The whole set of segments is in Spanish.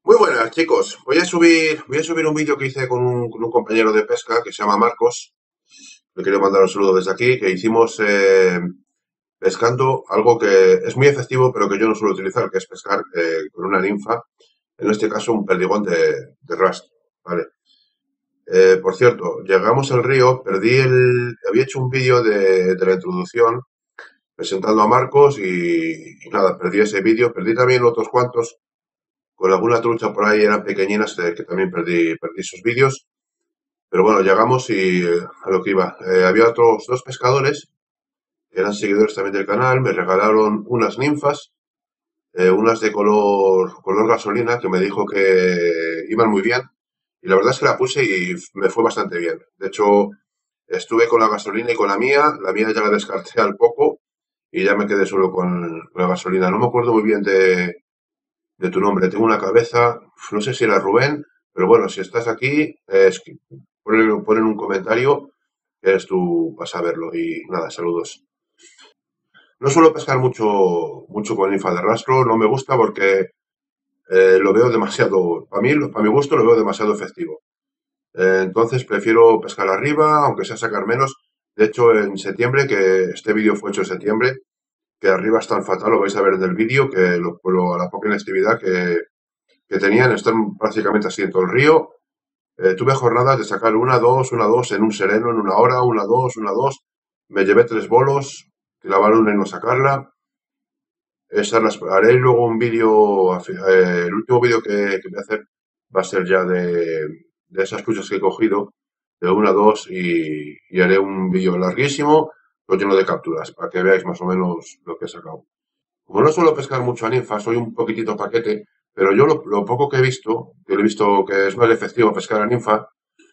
Muy buenas, chicos. Voy a subir un vídeo que hice con un compañero de pesca que se llama Marcos. Le quiero mandar un saludo desde aquí, que hicimos pescando algo que es muy efectivo, pero que yo no suelo utilizar, que es pescar con una ninfa, en este caso un perdigón de rastro. Vale. Por cierto, llegamos al río, había hecho un vídeo de la introducción presentando a Marcos y nada, perdí ese vídeo, perdí también otros cuantos con alguna trucha por ahí eran pequeñinas que también perdí sus vídeos. Pero bueno, llegamos y a lo que iba. Había otros dos pescadores que eran seguidores también del canal. Me regalaron unas ninfas, unas de color gasolina, que me dijo que iban muy bien. Y la verdad es que la puse y me fue bastante bien. De hecho, estuve con la gasolina y con la mía. La mía ya la descarté al poco y ya me quedé solo con la gasolina. No me acuerdo muy bien de tu nombre. Tengo una cabeza, no sé si era Rubén, pero bueno, si estás aquí, pon en un comentario que eres tú, vas a verlo. Y nada, saludos. No suelo pescar mucho con linfa de rastro, no me gusta porque lo veo demasiado, para mi gusto lo veo demasiado efectivo. Entonces prefiero pescar arriba, aunque sea sacar menos. De hecho, en septiembre, que este vídeo fue hecho en septiembre, que arriba es tan fatal, lo vais a ver en el vídeo, que a la poca inactividad que tenían, están prácticamente así en todo el río. Tuve jornadas de sacar una, dos, en un sereno, en una hora, una, dos, una, dos. Me llevé tres bolos, clavar una y no sacarla. Esas las haré luego un vídeo, el último vídeo que voy a hacer va a ser ya de esas truchas que he cogido, de una, dos, y haré un vídeo larguísimo, pues lleno de capturas, para que veáis más o menos lo que he sacado. Como no suelo pescar mucho a ninfa, soy un poquitito paquete, pero yo lo poco que he visto que es más efectivo pescar a ninfa,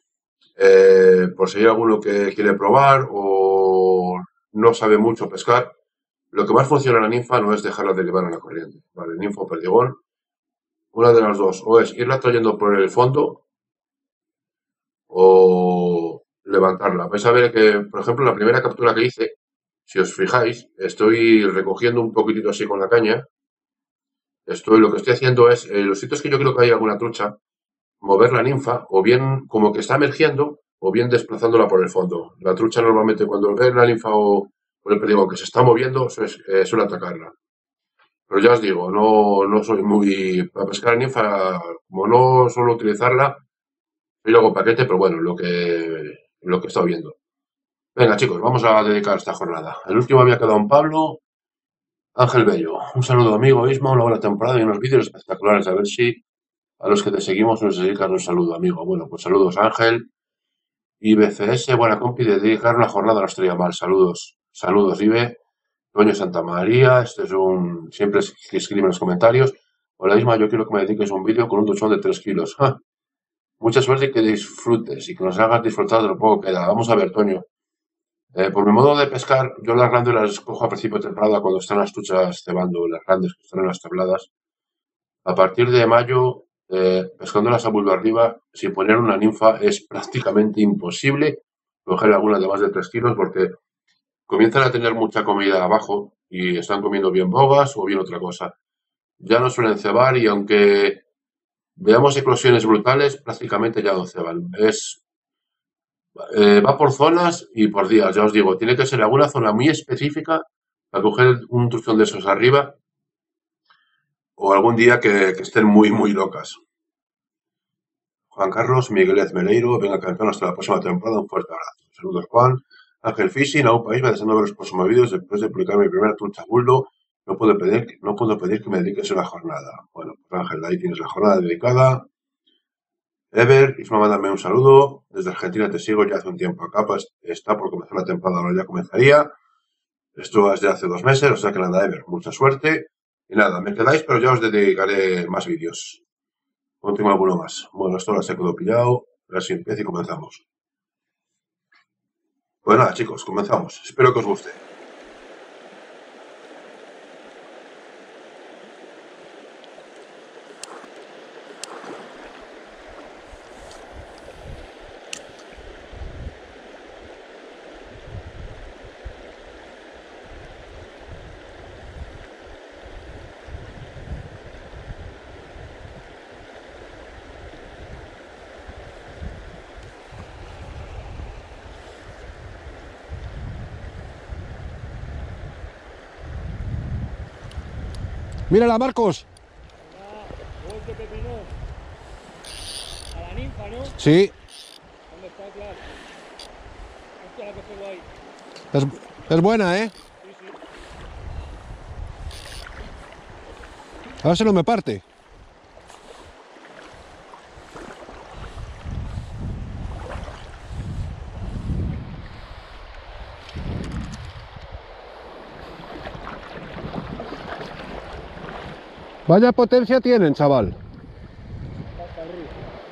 por si hay alguno que quiere probar o no sabe mucho pescar, lo que más funciona en la ninfa no es dejarla derivar en la corriente, ¿vale? Ninfa o perdigón, una de las dos, o es irla trayendo por el fondo o levantarla. Vais a ver que, por ejemplo, la primera captura que hice, si os fijáis, estoy recogiendo un poquitito así con la caña. Lo que estoy haciendo es, los sitios que yo creo que hay alguna trucha, mover la ninfa, o bien como que está emergiendo, o bien desplazándola por el fondo. La trucha normalmente cuando ve la ninfa o el perdigón que se está moviendo, suele atacarla. Pero ya os digo, no soy muy... Para pescar ninfa, como no suelo utilizarla, soy luego paquete, pero bueno, lo que he estado viendo. Venga, chicos, vamos a dedicar esta jornada. El último había quedado en Pablo Ángel Bello. Un saludo, amigo Isma, una buena temporada y unos vídeos espectaculares. A ver si a los que te seguimos nos dedican un saludo, amigo. Bueno, pues saludos, Ángel. Y BCS, buena compi, de dedicar una jornada no estaría mal. Saludos, saludos, Ibe. Toño Santa María, este es un... Siempre que escribe en los comentarios. Hola, Isma, yo quiero que me dediques un vídeo con un duchón de 3 kilos. ¡Ja! Mucha suerte y que disfrutes y que nos hagas disfrutar de lo poco que da. Vamos a ver, Toño. Por mi modo de pescar, yo las grandes las cojo a principio de temporada cuando están las truchas cebando, las grandes que están en las tabladas. A partir de mayo, pescándolas a bulbo arriba, sin poner una ninfa, es prácticamente imposible coger alguna de más de 3 kilos porque comienzan a tener mucha comida abajo y están comiendo bien bogas o bien otra cosa. Ya no suelen cebar y aunque veamos eclosiones brutales, prácticamente ya no ceban. Va por zonas y por días, ya os digo, tiene que ser alguna zona muy específica para coger un truchón de esos arriba o algún día que estén muy, muy locas. Juan Carlos Miguelet Meleiro, venga campeón hasta la próxima temporada, un fuerte abrazo. Saludos, Juan. Ángel Fishing, a un país, me deseando ver los próximos vídeos después de publicar mi primera trucha buldo. No puedo pedir que me dediques una jornada. Bueno, pues Ángel, ahí tienes la jornada dedicada. Ever, Isma, mándame un saludo. Desde Argentina te sigo ya hace un tiempo acá, pues está por comenzar la temporada, ahora ya comenzaría. Esto es de hace 2 meses, o sea que nada, Ever, mucha suerte. Y nada, me quedáis, pero ya os dedicaré más vídeos. No tengo alguno más. Bueno, esto lo se quedó pillado. A ver si empieza y comenzamos. Pues nada, chicos, comenzamos. Espero que os guste. Mírala, Marcos. Golpe pepinón. A la ninfa, ¿no? Sí. ¿Dónde está? Claro. Hostia, la que pego ahí. Es buena, ¿eh? Sí, sí. A ver si no me parte. Vaya potencia tienen, chaval. Hasta arriba.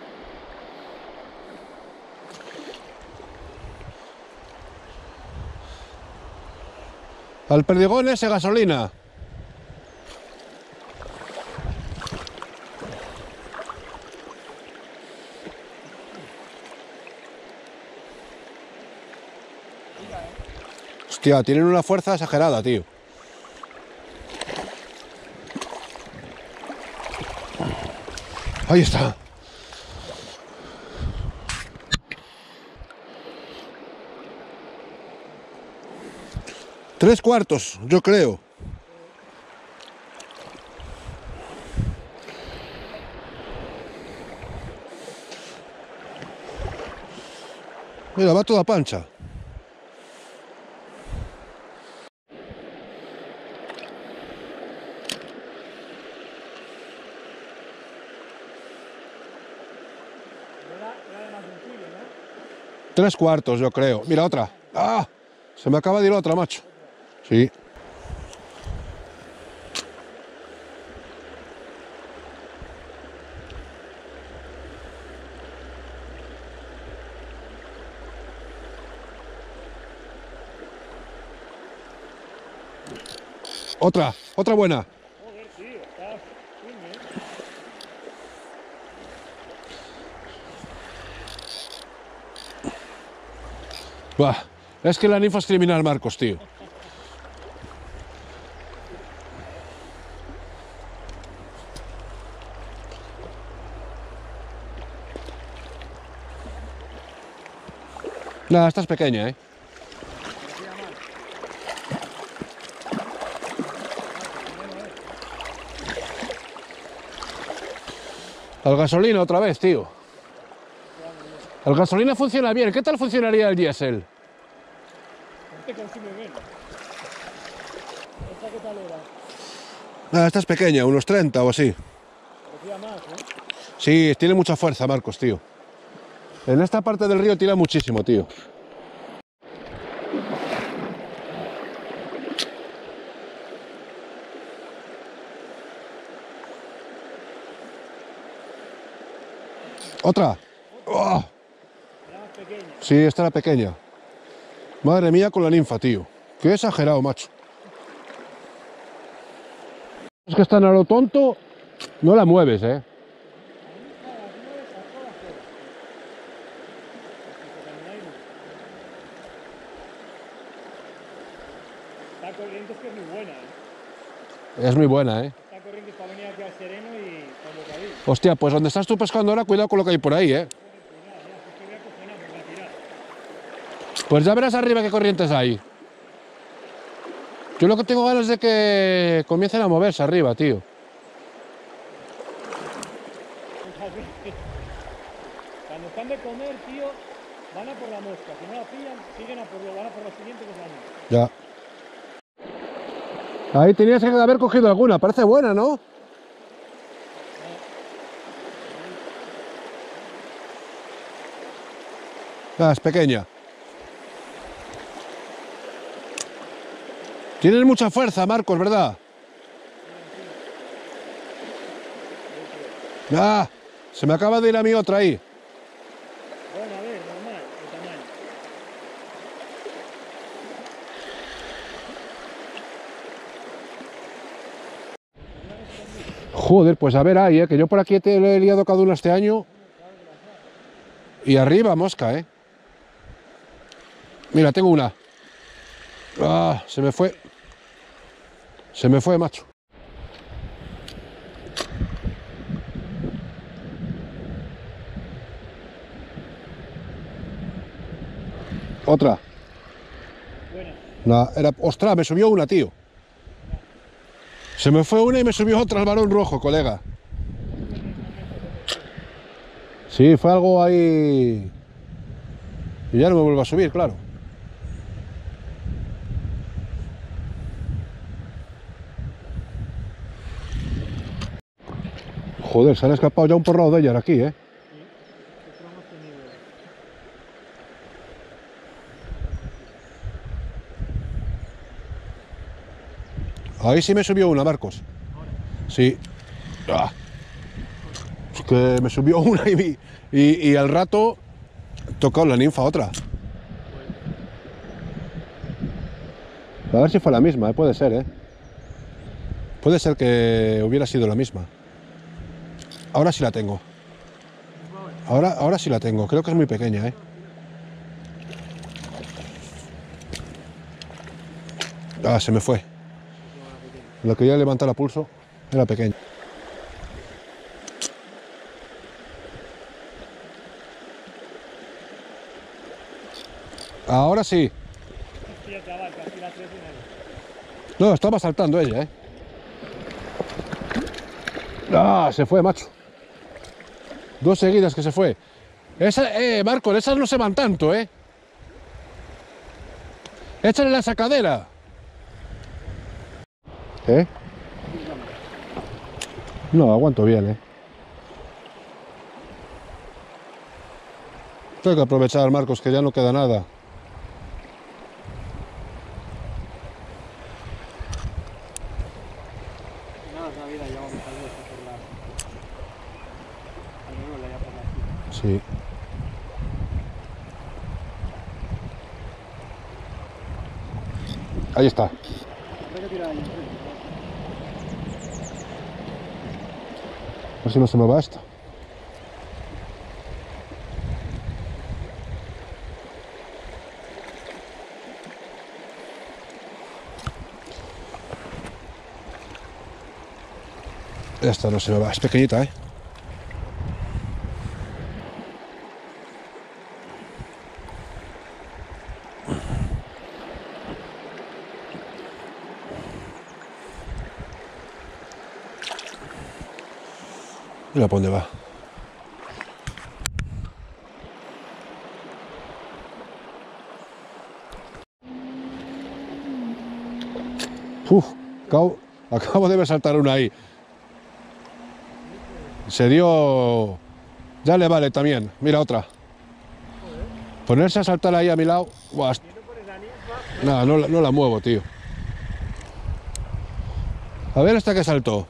Al perdigón ese gasolina. Hostia, tienen una fuerza exagerada, tío. Ahí está. Tres cuartos, yo creo. Mira, va toda pancha. Era de más de un kilo, ¿no? Tres cuartos, yo creo. Mira, otra. ¡Ah! Se me acaba de ir otra, macho. Sí. Otra buena. Joder, tío, está firme, ¿eh? Buah, es que la ninfa es criminal, Marcos, tío. Nada, esta es pequeña, ¿eh? Al gasolina otra vez, tío. El gasolina funciona bien. ¿Qué tal funcionaría el diésel? Este consume menos. ¿Esta qué tal era? Nada, esta es pequeña, unos 30 o así. Parecía más, ¿eh? Sí, tiene mucha fuerza, Marcos, tío. En esta parte del río tira muchísimo, tío. Otra. ¡Oh! Era más pequeña. Sí, esta era pequeña. Madre mía con la ninfa, tío. Qué exagerado, macho. Es que están a lo tonto, no la mueves, ¿eh? Esta corriente es que es muy buena, ¿eh? Es muy buena, ¿eh? Esta corriente está venida aquí al sereno y cuando caí. Hostia, pues donde estás tú pescando ahora, cuidado con lo que hay por ahí, ¿eh? Cuidado, ya, es que voy a cojonar, me voy a tirar. Pues ya verás arriba qué corrientes hay. Yo lo que tengo ganas es de que comiencen a moverse arriba, tío. Cuando están de comer, tío, van a por la mosca. Si no la pillan, siguen a por van a por la siguiente que es la mosca. Ya. Ahí tenías que haber cogido alguna. Parece buena, ¿no? Ah, es pequeña. Tienes mucha fuerza, Marcos, ¿verdad? Ah, se me acaba de ir a mí otra ahí. Bueno, a ver, normal, de tamaño. Joder, pues a ver ahí, que yo por aquí te lo he liado cada uno este año. Y arriba, mosca, Mira, tengo una. Ah, se me fue. Se me fue, macho. Otra. Buena. Ostras, me subió una, tío. Se me fue una y me subió otra al varón rojo, colega. Sí, fue algo ahí... Y ya no me vuelvo a subir, claro. Joder, se han escapado ya un porrado de ellas aquí, ¿eh? Ahí sí me subió una, Marcos. Sí. Ah. Es que me subió una y al rato tocó la ninfa otra. A ver si fue la misma, puede ser, ¿eh? Puede ser que hubiera sido la misma. Ahora sí la tengo. Ahora sí la tengo. Creo que es muy pequeña, ¿eh? Ah, se me fue. Lo que ya levantar a pulso era pequeño. Ahora sí. No, estaba saltando ella, ¿eh? Ah, se fue, macho. Dos seguidas que se fue. Esa, Marco, esas no se van tanto, ¿eh? Échale la sacadera. ¿Eh? No, aguanto bien, ¿eh? Tengo que aprovechar, Marcos, que ya no queda nada. Sí. Ahí está. A ver si no se me va esto. Esta no se me va, es pequeñita, ¿eh? Mira por dónde va. Uf, acabo de ver saltar una ahí. Se dio... Ya le vale también. Mira otra. Ponerse a saltar ahí a mi lado... Buah, nada, no la muevo, tío. A ver esta que saltó.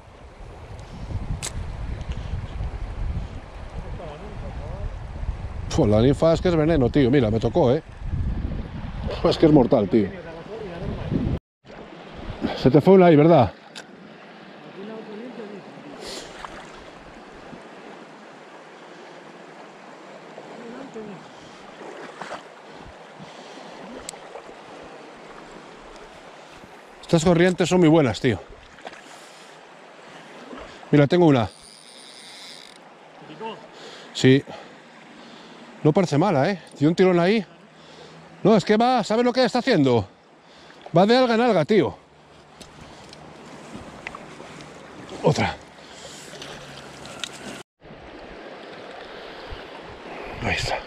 Pues la ninfa es que es veneno, tío. Mira, me tocó, ¿eh? Es que es mortal, tío. Se te fue una ahí, ¿verdad? Estas corrientes son muy buenas, tío. Mira, tengo una. Sí. No parece mala, ¿eh? Tiene un tirón ahí. No, es que va, ¿sabes lo que está haciendo? Va de alga en alga, tío. Otra. Ahí está.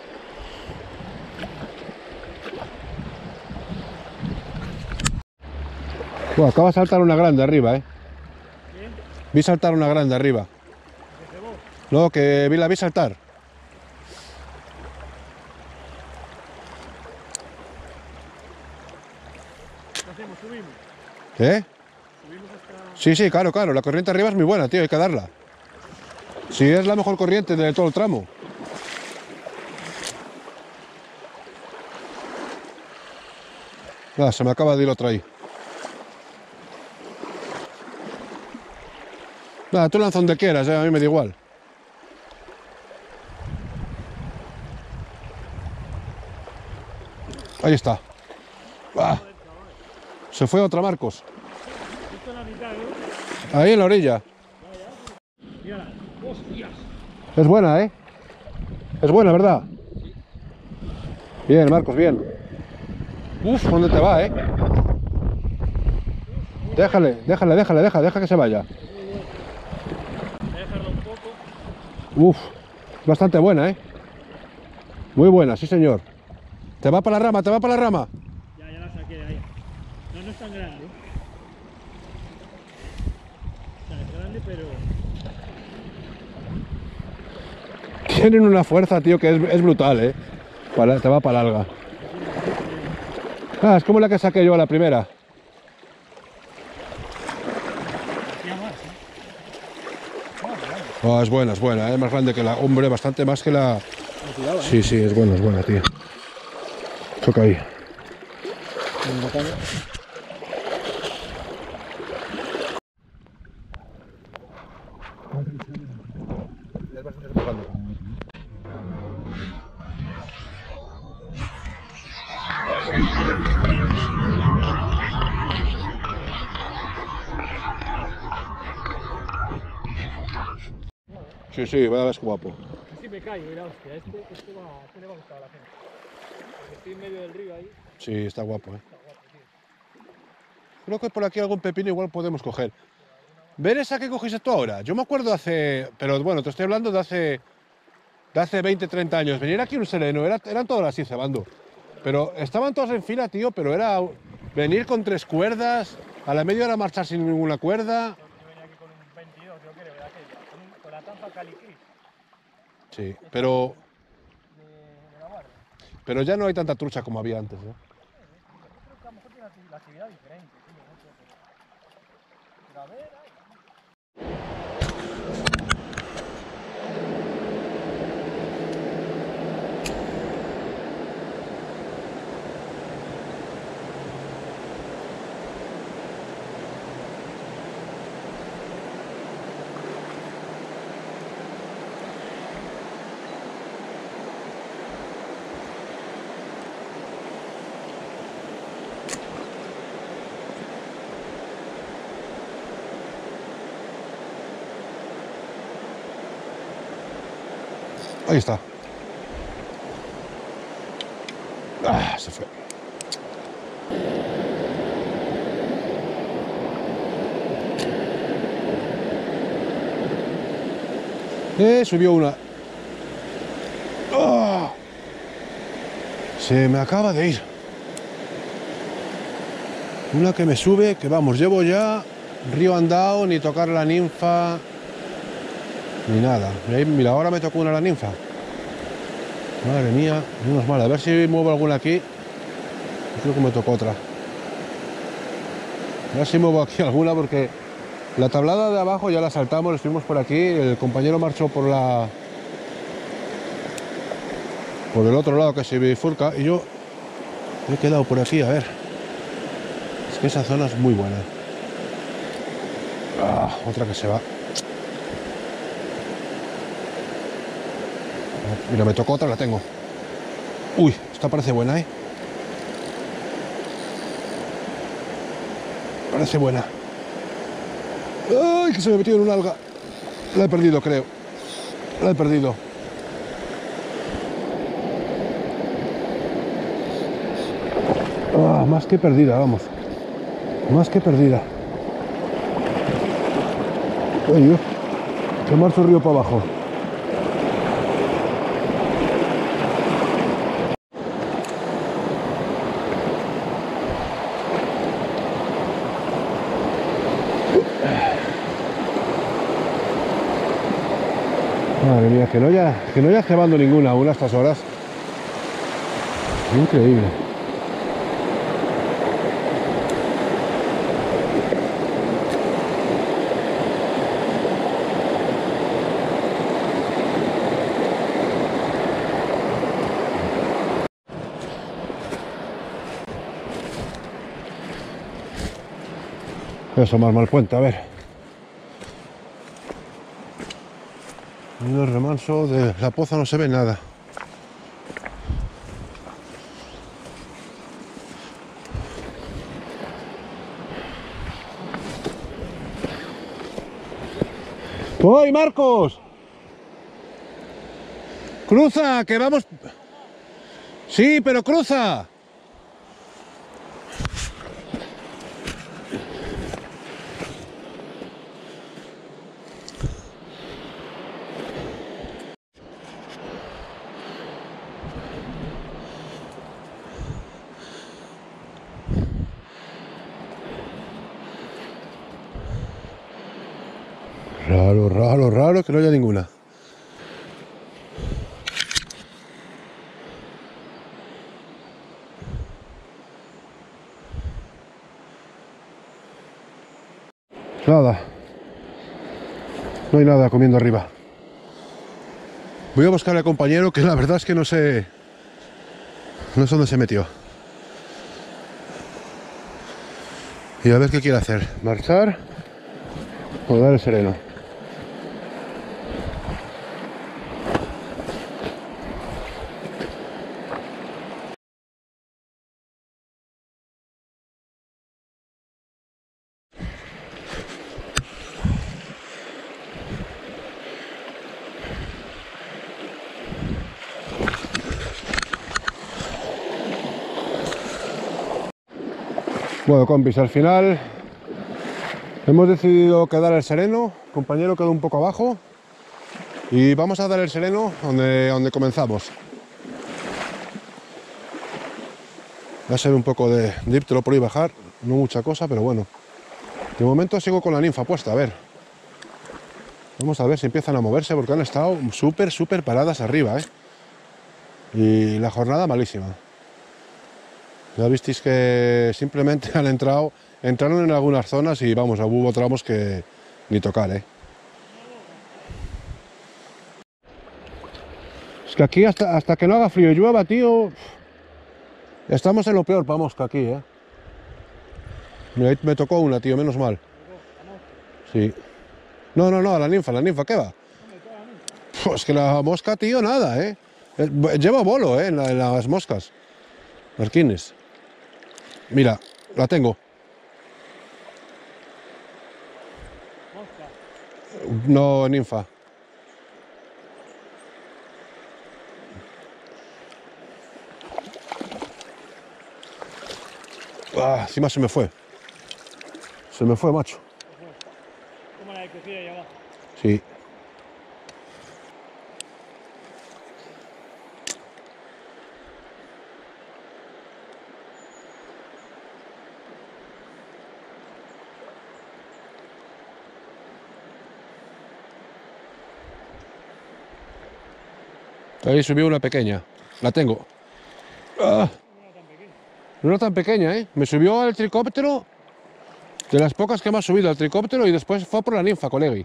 Bueno, acaba de saltar una grande arriba, ¿eh? Vi saltar una grande arriba. No, que la vi saltar. ¿Qué hacemos? ¿Subimos? ¿Eh? ¿Subimos hasta...? Sí, sí, claro, claro. La corriente arriba es muy buena, tío, hay que darla. Sí, es la mejor corriente de todo el tramo. Ah, se me acaba de ir otra ahí. Nada, tú lanza donde quieras, a mí me da igual. Ahí está. Ah, se fue otra, Marcos. Justo en la mitad, ¿eh? Ahí en la orilla. Mírala. ¡Hostias! Es buena, ¿eh? Es buena, ¿verdad? Bien, Marcos, bien. Uf, ¿dónde te va, eh? Deja que se vaya. Voy a dejarlo un poco. Uf, bastante buena, ¿eh? Muy buena, sí señor. Te va para la rama, te va para la rama. Ya la saqué de ahí. No, no es tan grande. O sea, es grande, pero... Tienen una fuerza, tío, que es brutal, ¿eh? Te va para larga. Ah, es como la que saqué yo a la primera. Hacía más, Oh, es buena, ¿eh? Más grande que la... Hombre, bastante más que la... Cuidado, Sí, es buena, tío. Toca ahí. Sí, ves guapo. Casi me caigo, mira, hostia, este le va a gustar a la gente. Porque estoy en medio del río ahí. Sí, está guapo, ¿eh? Está guapo, tío. Creo que por aquí algún pepino igual podemos coger. ¿Ver esa que cogiste tú ahora? Yo me acuerdo hace... Pero bueno, te estoy hablando de hace 20, 30 años. Venir aquí un sereno, eran todas así cebando. Pero estaban todas en fila, tío, pero era venir con 3 cuerdas, a la media hora marchar sin ninguna cuerda. Yo venía aquí con un 22, yo creo, de aquella. Con la tapa Calicris. Sí, pero De la guardia. Pero ya no hay tanta trucha como había antes, ¿eh? Yo creo que a lo mejor tiene la actividad diferente, tío, no sé, pero a ver, ahí. Ahí está. Ah, se fue. Subió una. ¡Oh! Se me acaba de ir. Una que me sube, que vamos, llevo ya río andado, ni tocar la ninfa, ni nada. Mira, ahora me tocó una la ninfa. Madre mía, menos mal. A ver si muevo alguna aquí. Creo que me tocó otra. A ver si muevo aquí alguna porque la tablada de abajo ya la saltamos, estuvimos por aquí. El compañero marchó por el otro lado que se bifurca y yo me he quedado por aquí, a ver. Es que esa zona es muy buena. Ah, otra que se va. Mira, me tocó otra, la tengo. Uy, esta parece buena, ¿eh? Parece buena. ¡Ay, que se me metió en un alga! La he perdido, creo. La he perdido. Ah, más que perdida, vamos. Más que perdida. Ay, que marcho el río para abajo. Madre mía, que no haya cebando ninguna aún a estas horas. Increíble. Voy a asomarme al puente, a ver. En el remanso de la poza no se ve nada. ¡Voy, Marcos! ¡Cruza, que vamos! Sí, pero cruza. Raro, raro, raro que no haya ninguna. Nada. No hay nada comiendo arriba. Voy a buscar al compañero, que la verdad es que no sé dónde se metió. Y a ver qué quiere hacer. ¿Marchar o dar el sereno? Bueno, compis, al final hemos decidido quedar el sereno. El compañero quedó un poco abajo y vamos a dar el sereno donde comenzamos. Va a ser un poco de dírtelo por ahí bajar, no mucha cosa, pero bueno. De momento sigo con la ninfa puesta, a ver. Vamos a ver si empiezan a moverse porque han estado súper paradas arriba, ¿eh? Y la jornada malísima. Ya visteis que simplemente entraron en algunas zonas y vamos, hubo tramos que ni tocar, ¿eh? Es que aquí hasta que no haga frío y llueva, tío, estamos en lo peor para mosca aquí, ¿eh? Mira, ahí me tocó una, tío, menos mal. Sí. No, a la ninfa, ¿qué va? Pues que la mosca, tío, nada, ¿eh? Lleva bolo, ¿eh? En las moscas. Marquines. Mira, la tengo. No, ninfa. Ah, encima se me fue. Se me fue, macho. Como la de cocida ahí abajo. Sí. Ahí subió una pequeña. La tengo. Ah, no era tan pequeña, ¿eh? Me subió al tricóptero. De las pocas que me ha subido al tricóptero y después fue por la ninfa, colegui.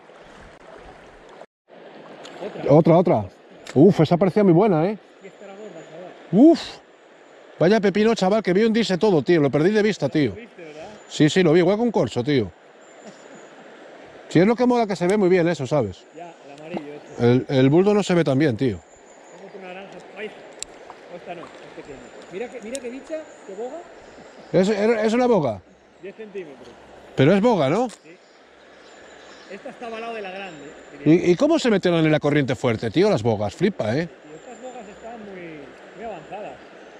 Otra. Uf, esa parecía muy buena, ¿eh? Uf. Vaya pepino, chaval, que vi hundirse todo, tío. Lo perdí de vista, tío. Sí, lo vi, igual con corcho, tío. Si es lo que mola, que se ve muy bien eso, ¿sabes? Ya, el amarillo este. El buldo no se ve tan bien, tío. Tengo otro naranja. Ay, esta no, es pequeña. Mira que dicha, que boga. Es una boga. 10 centímetros. Pero es boga, ¿no? Sí. Esta estaba al lado de la grande. ¿Y cómo se metieron en la corriente fuerte, tío, las bogas? Flipa, ¿eh? Y estas bogas están muy avanzadas.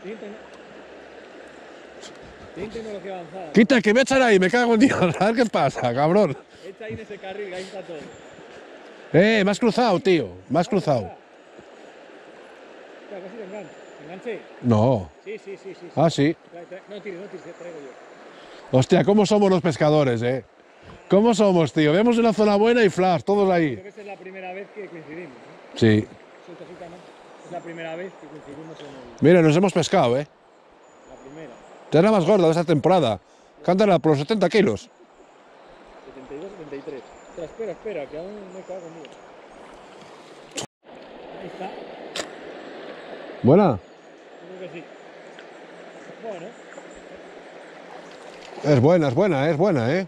Tienen tecnología avanzada. Quita, que me echan ahí, me cago en Dios. A ver qué pasa, cabrón. Echa ahí en ese carril, que ahí está todo. Me has cruzado, tío. Me has cruzado. Espera, casi te engancho. ¿Te enganché? No. Sí. Ah, sí. No tires, traigo yo. Hostia, ¿cómo somos los pescadores, eh? ¿Cómo somos, tío? Vemos una zona buena y flash, todos ahí. Creo que esa es la primera vez que coincidimos, ¿no? Sí. Es la primera vez que coincidimos en el... Mira, nos hemos pescado, eh. La primera. Te era más gorda de esa temporada. Cántala por los 70 kilos. 72, 73. Espera, que aún me cago en Dios. Ahí está. ¿Buena? Creo que sí. Bueno. Es buena, eh.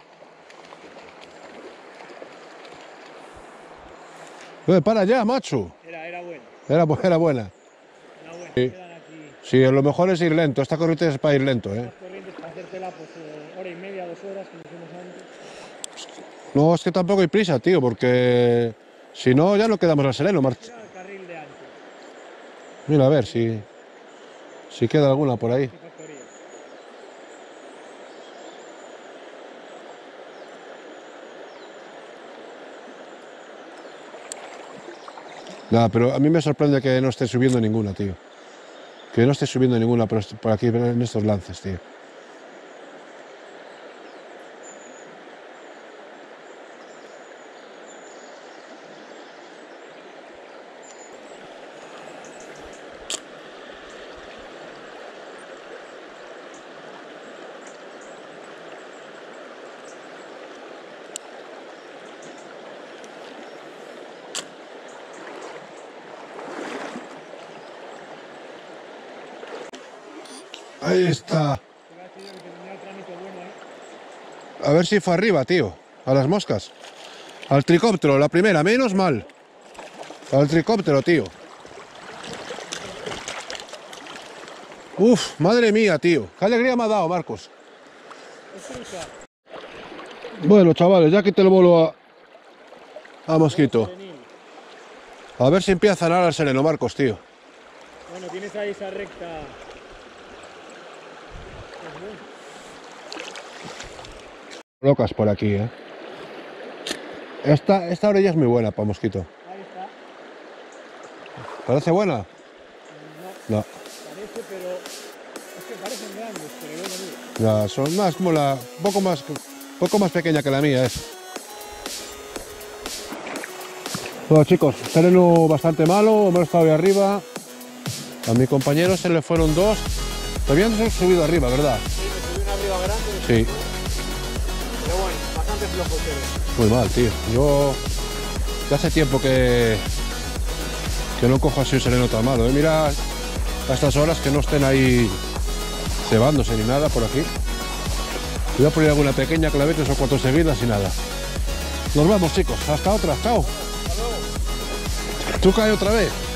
Para ya, macho. Era buena. Era buena. Era buena. Sí. Quedan aquí Sí, lo mejor es ir lento. Esta corriente es para ir lento, eh. las corrientes para hacértela pues hora y media, 2 horas, como hicimos antes. No, es que tampoco hay prisa, tío, porque si no, ya no quedamos al sereno. Era el carril de antes. Mira, a ver si queda alguna por ahí. Qué factoría. Nada, pero a mí me sorprende que no esté subiendo ninguna, tío. Que no esté subiendo ninguna por aquí en estos lances, tío. Ahí está. Te voy a decir yo que tenía el trámite bueno, A ver si fue arriba, tío. A las moscas. Al tricóptero, la primera, menos mal. Al tricóptero, tío. Uf, madre mía, tío. Qué alegría me ha dado, Marcos. Bueno, chavales, ya quité el bolo a mosquito. A ver si empieza a nadar el sereno, Marcos, tío. Bueno, tienes ahí esa recta. Locas por aquí, ¿eh? Esta orilla es muy buena para mosquito. Ahí está. ¿Parece buena? No, No. parece, pero es que parecen grandes, pero luego no. Ya, son más como la... poco más pequeña que la mía es. Bueno, chicos, sereno bastante malo, hemos estado ahí arriba. A mi compañero se le fueron dos. Todavía no se han subido arriba, ¿verdad? Sí, me subí una arriba grande, Sí. pero bueno, bastante flojo se ve. Muy mal, tío. Yo ya hace tiempo que no cojo así un sereno tan malo. Mira a estas horas que no estén ahí cebándose ni nada por aquí. Voy a poner alguna pequeña claveta o cuatro seguidas y nada. Nos vamos, chicos. Hasta otra. Chao. Tú cae otra vez.